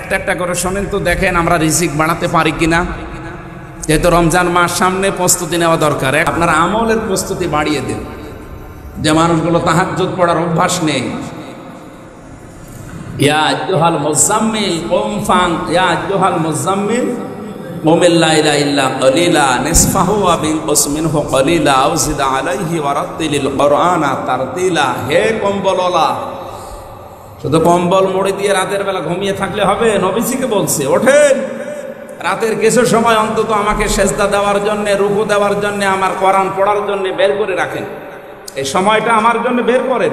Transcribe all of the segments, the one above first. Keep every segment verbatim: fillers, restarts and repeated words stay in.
একটা একটা করে শোনেন তো, দেখেন আমরা রিজিক বাড়াতে পারি কিনা। যেহেতু রমজান মাস সামনে, প্রস্তুতি নেওয়া দরকার। আপনার আমলের প্রস্তুতি বাড়িয়ে দিন। যে মানুষগুলো তাহাজ্জুদ পড়ার অভ্যাস নেই, ইয়া আইয়ুহাল মুযাম্মিল কুম ফান ইয়া আইয়ুহাল মুযাম্মিল কুমিল লাইলা ইল্লা ক্বালিলা নিসফাহু ওয়া বিনকুস মিনহু ক্বালিলা আও জিদ আলাইহি ওয়া রাত্তিলিল কুরআনা তারতিলা। হে কম্বলওয়ালা, শুধু কম্বল মুড়ি দিয়ে রাতের বেলা ঘুমিয়ে থাকলে হবে? নবীজিকে বলছে, ওঠেন, রাতের কিছু সময় অন্তত আমাকে সেজদা দেওয়ার জন্য, রুকু দেওয়ার জন্য, আমার কোরআন পড়ার জন্য বের করে রাখেন। এই সময়টা আমার জন্য বের করেন।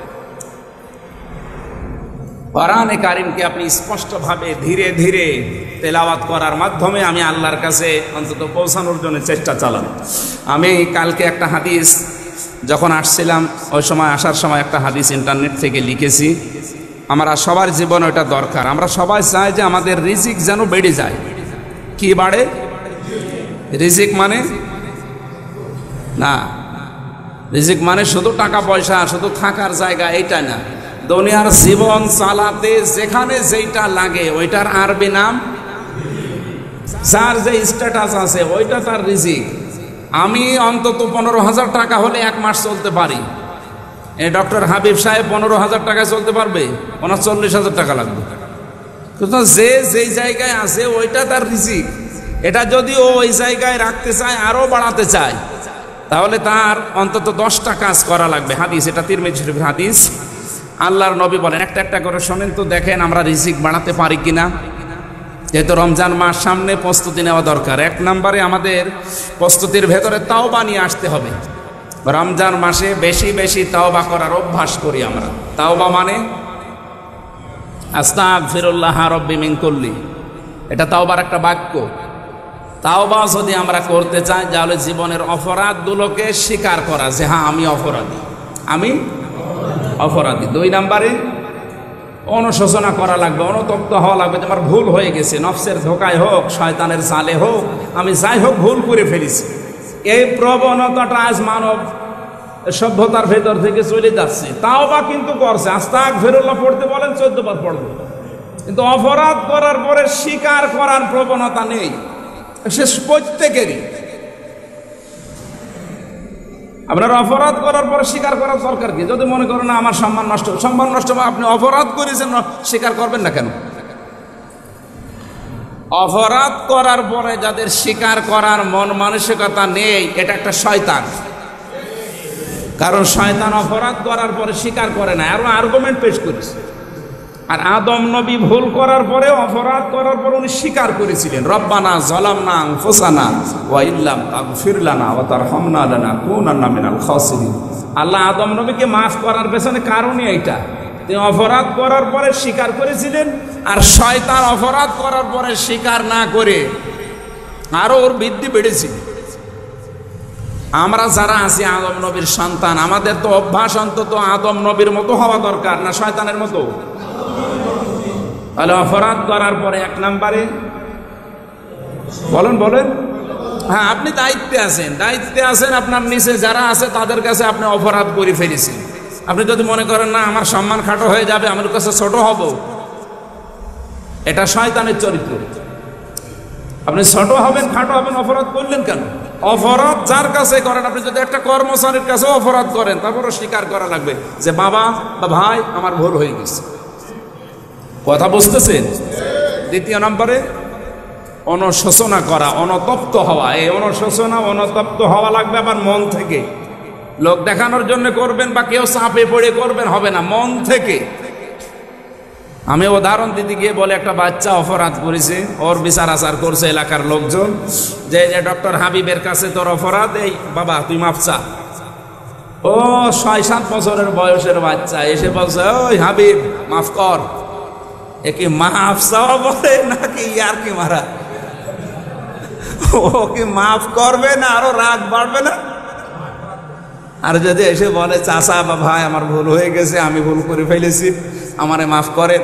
কোরআনে কারিমকে আপনি স্পষ্টভাবে ধীরে ধীরে তেলাওয়াত করার মাধ্যমে আমি আল্লাহর কাছে অন্তত পৌঁছানোর জন্য চেষ্টা চালান। আমি কালকে একটা হাদিস যখন আসছিলাম, ওই সময় আসার সময় একটা হাদিস ইন্টারনেট থেকে লিখেছি। আমরা সবার জীবনে ওটা দরকার। আমরা সবাই চাই যে আমাদের রিজিক যেন বেড়ে যায়। কি বাড়ে? রিজিক মানে না, রিজিক মানে শুধু টাকা পয়সা, শুধু থাকার জায়গা, এইটা না। দুনিয়ার জীবন চালাতে যেখানে যেইটা লাগে ওইটার আরবি নাম, যার যে স্ট্যাটাস আছে ওইটা তার রিজিক। আমি অন্তত পনেরো হাজার টাকা হলে এক মাস চলতে পারি। এই ডক্টর হাবিব সাহেব পনেরো হাজার টাকায় চলতে পারবে? ওনার চল্লিশ হাজার টাকা লাগবে। কিন্তু যে যেই জায়গায় আছে ওইটা তার রিজিক। এটা যদি ও ওই জায়গায় রাখতে চায়, আরও বাড়াতে চায়, তাহলে তার অন্তত দশটা কাজ করা লাগবে। হাদিস, এটা তিরমিজি শরীফের হাদিস। আল্লাহর নবী বলেন, একটা একটা করে শোনেন তো, দেখেন আমরা রিজিক বাড়াতে পারি কিনা। যেহেতু রমজান মাস সামনে, প্রস্তুতি নেওয়া দরকার। এক নম্বরে আমাদের প্রস্তুতির ভেতরে তাওবা নিয়ে আসতে হবে। রমজান মাসে বেশি বেশি তাওবা করার অভ্যাস করি আমরা। তাওবা মানে আস্তাগফিরুল্লাহ রাব্বি মিন কুল্লি, এটা তাওবার একটা বাক্য। তাওবা যদি আমরা করতে চাই, তাহলে জীবনের অপরাধগুলোকে স্বীকার করা যে হ্যাঁ আমি অপরাধী, আমি অপরাধী। দুই নম্বরে অনুশোচনা করা লাগবে, অনুতপ্ত হওয়া লাগবে যে আমার ভুল হয়ে গেছে। নফসের ধোকায় হোক, শয়তানের জালে হোক, আমি যাই হোক ভুল করে ফেলেছি। এই প্রবণতাটা আজ মানব সভ্যতার ভেতর থেকে চলে যাচ্ছে। তাওবা কিন্তু করছে, আস্তাগফিরুল্লাহ পড়তে বলেন চোদ্দ বার পড়বে, কিন্তু অপরাধ করার পরে স্বীকার করার প্রবণতা নেই। সে প্রত্যেকেরই। আপনার অপরাধ করার পরে স্বীকার করার দরকার কি? যদি মনে করেন না আমার সম্মান নষ্ট, সম্মান নষ্ট, আপনি অপরাধ করেছেন, স্বীকার করবেন না কেন? অপরাধ করার পরে যাদের স্বীকার করার মন মানসিকতা নেই, এটা একটা শয়তান। কারণ শয়তান অপরাধ করার পরে স্বীকার করে না, আরো আর্গুমেন্ট পেশ করেছে। আর আদম নবী ভুল করার পরে, অপরাধ করার পরে উনি স্বীকার করেছিলেন, রব্বানা যালামনা আনফুসানা ওয়া ইল্লাম তাগফির লানা ওয়া তারহামনা লানাকুনান্না মিনাল খাসিরিন। আল্লাহ আদম নবীকে মাফ করার পেছনে কারণই এইটা, তিনি অপরাধ করার পরে স্বীকার করেছিলেন। আর শয়তান অপরাধ করার পরে স্বীকার না করে আরো ওর বৃদ্ধি বেড়েছিল। আমরা যারা আছি আদম নবীর সন্তান, আমাদের তো অভ্যাস অন্তত আদম নবীর মতো হওয়া দরকার, না শয়তানের মতো? তাহলে অপরাধ করার পরে এক নম্বরে বলেন বলেন হ্যাঁ, আপনি দায়িত্বে আছেন, দায়িত্বে আছেন, আপনার নিচে যারা আছে তাদের কাছে আপনি অপরাধ করে ফেলেছেন। আপনি যদি মনে করেন না আমার সম্মান খাটো হয়ে যাবে, আমার কাছে ছোট হব, এটা শয়তানের চরিত্র। আপনি ছোট হবেন, খাটো হবেন, অপরাধ করলেন কেন? অপরাধ যার কাছে করেন, আপনি যদি একটা কর্মচারীর কাছেও অপরাধ করেন, তারপরও স্বীকার করা লাগবে যে বাবা বা ভাই আমার ভুল হয়ে গেছে। কথা বুঝতেছেন? দ্বিতীয় নম্বরে অনুশোচনা করা, অনুতপ্ত হওয়া। এই অনুশোচনা, অনুতপ্ত হওয়া লাগবে আবার মন থেকে। লোক দেখানোর জন্য করবেন বা কেউ চাপে পড়ে করবেন, হবে না, মন থেকে। আমি উদাহরণ দিতে গিয়ে বলে, একটা বাচ্চা অপরাধ করেছে, ওর বিচার আচার করছে এলাকার লোকজন, যে ডক্টর হাবিবের কাছে তোর অপরাধ, এই বাবা তুই মাফ চা। ও ছয় সাত বছরের বয়সের বাচ্চা এসে বলছে, ওই হাবিব মাফ কর। এ কি মাফ চাওয়া বলে নাকি ইয়ার কি মারা? ও কি মাফ করবে না আরো রাগ বাড়বে না? আর যদি এসে বলে চাচা বা ভাই আমার ভুল হয়ে গেছে, আমি ভুল করে ফেলেছি, আমারে মাফ করে,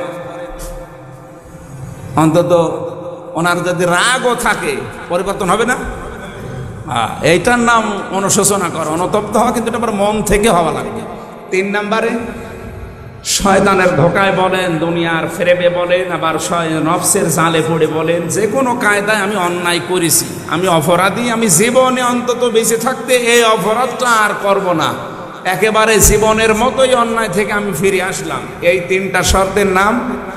অন্তত ওনার যদি রাগও থাকে পরিবর্তন হবে না? এইটার নাম অনুশোচনা করা, অনুতপ্ত হওয়া, কিন্তু এটা আবার মন থেকে হওয়া লাগবে। তিন নম্বরে শয়তানের ধোকায় বলেন, দুনিয়ার ফেরেবে বলেন, আবার নফসের জালে পড়ে বলেন, যে কোনো কায়দায় আমি অন্যায় করেছি, আমি অপরাধী, আমি জীবনে অন্তত বেঁচে থাকতে এই অপরাধটা আর করব না, একেবারে জীবনের মতোই অন্যায় থেকে আমি ফিরে আসলাম। এই তিনটা শর্তের নাম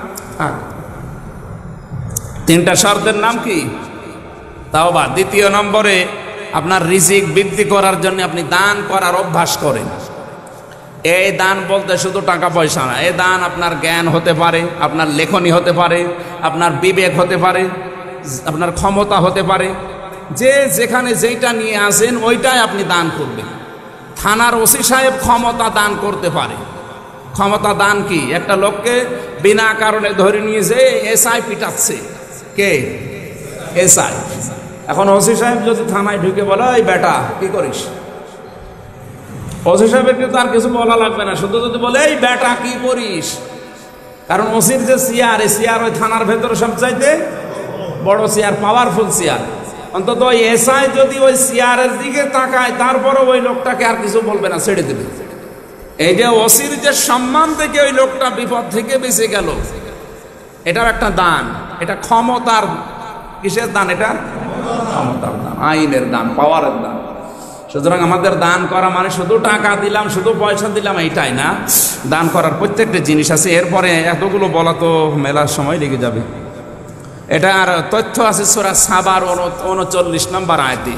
তিনটা শর্তের নাম কি? তাওবা। দ্বিতীয় নম্বরে আপনার রিজিক বৃদ্ধি করার জন্য আপনি দান করার অভ্যাস করেন। এই দান বলতে শুধু টাকা পয়সা না, এই দান আপনার জ্ঞান হতে পারে, আপনার লেখনী হতে পারে, আপনার বিবেক হতে পারে, আপনার ক্ষমতা হতে পারে। যে যেখানে যেইটা নিয়ে আসেন ওইটাই আপনি দান করবেন। থানার ওসি সাহেব ক্ষমতা দান করতে পারে। ক্ষমতা দান কি? একটা লোককে বিনা কারণে ধরে নিয়ে যে এসআই পিটাচ্ছে, কে? এসআই। এখন ওসি সাহেব যদি থানায় ঢুকে বলে, এই বেটা কি করিস, ওসি সাহেবের কিন্তু আর কিছু বলা লাগবে না, শুধু যদি বলে এই বেটা কি করিস। কারণ ওসির যে চেয়ার, এই চেয়ার ওই থানার ভেতরে সবচাইতে বড় চেয়ার, পাওয়ারফুল চেয়ার। অন্তত ওই এসআই যদি ওই চেয়ারের দিকে তাকায়, তারপরে ওই লোকটাকে আর কিছু বলবে না, ছেড়ে দেবে। এই যে ওসির যে সম্মান থেকে ওই লোকটা বিপদ থেকে বেঁচে গেল, এটাও একটা দান। এটা ক্ষমতার, কিসের দান? এটা ক্ষমতার দান, আইনের দান, পাওয়ারের দান। সুতরাং আমাদের দান করা মানে শুধু টাকা দিলাম, শুধু পয়সা দিলাম এইটাই না। দান করার প্রত্যেকটা জিনিস আছে। এরপরে এতগুলো বলা তো মেলার সময় লেগে যাবে। এটার তথ্য আছে সূরা সাবার উনচল্লিশ নম্বর আয়াতে।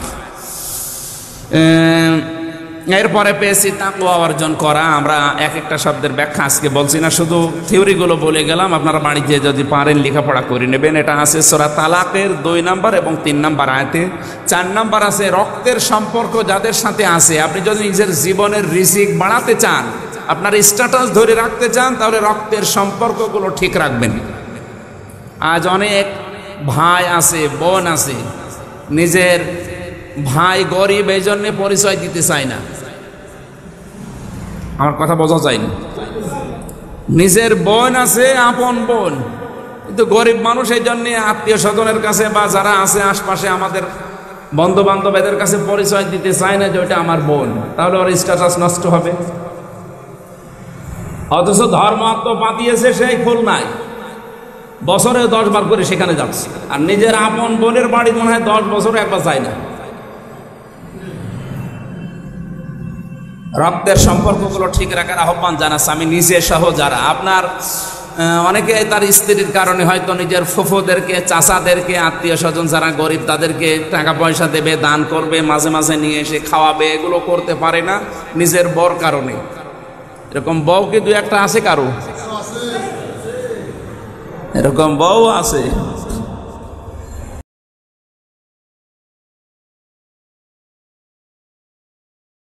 এরপরে পেয়েছি তাকওয়া অর্জন করা। আমরা এক একটা শব্দের ব্যাখ্যা আজকে বলছি না, শুধু থিওরিগুলো বলে গেলাম। আপনারা বাড়িতে যদি পারেন লেখাপড়া করে নেবেন। এটা আছে সূরা তালাকের দুই নম্বর এবং তিন নম্বর আয়াতে। চার নম্বর আছে রক্তের সম্পর্ক যাদের সাথে আছে। আপনি যদি নিজের জীবনের রিজিক বাড়াতে চান, আপনার স্ট্যাটাস ধরে রাখতে চান, তাহলে রক্তের সম্পর্কগুলো ঠিক রাখবেন। আজ অনেক ভাই আছে, বোন আছে, নিজের ভাই গরিব এই জন্যে পরিচয় দিতে চায় না। আমার কথা বোঝা যায় না? নিজের বোন আছে, আপন বোন, কিন্তু গরিব মানুষ এই জন্যে আত্মীয় স্বজনের কাছে বা যারা আছে আশপাশে আমাদের বন্ধু বান্ধব এদের কাছে পরিচয় দিতে চায় না যে ওইটা আমার বোন, তাহলে ওর স্ট্যাটাস নষ্ট হবে। অথচ ধর্ম তো পাতিয়েছে সেই ফুল নাই, বছরে দশ বার করে সেখানে যাচ্ছে। আর নিজের আপন বোনের বাড়ি মনে হয় দশ বছরে একবার যায় না। রক্তের সম্পর্কগুলো ঠিক রাখার আহ্বান জানাচ্ছি আমি নিজে সহ। যারা আপনার অনেকে তার স্ত্রীর কারণে হয়তো নিজের ফুফুদেরকে, চাচাদেরকে, আত্মীয় স্বজন যারা গরিব তাদেরকে টাকা পয়সা দেবে, দান করবে, মাঝে মাঝে নিয়ে এসে খাওয়াবে, এগুলো করতে পারে না নিজের বর কারণে। এরকম বউ কি দু একটা আছে কারো? এরকম বউ আছে।